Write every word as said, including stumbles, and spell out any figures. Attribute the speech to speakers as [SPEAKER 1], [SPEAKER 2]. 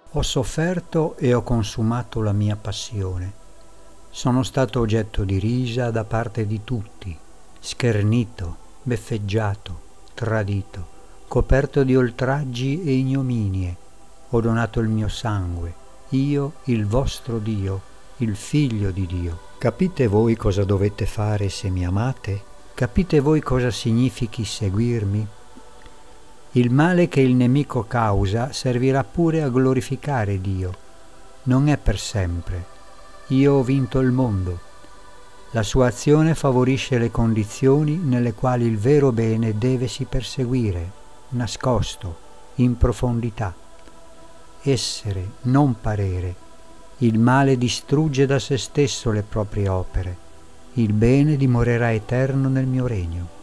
[SPEAKER 1] Ho sofferto e ho consumato la mia passione. Sono stato oggetto di risa da parte di tutti, schernito, beffeggiato, tradito, coperto di oltraggi e ignominie. Ho donato il mio sangue, io, il vostro Dio, il Figlio di Dio. Capite voi cosa dovete fare se mi amate? Capite voi cosa significhi seguirmi? Il male che il nemico causa servirà pure a glorificare Dio. Non è per sempre. Io ho vinto il mondo. La sua azione favorisce le condizioni nelle quali il vero bene deve si perseguire, nascosto, in profondità. Essere, non parere. Il male distrugge da se stesso le proprie opere. Il bene dimorerà eterno nel mio regno.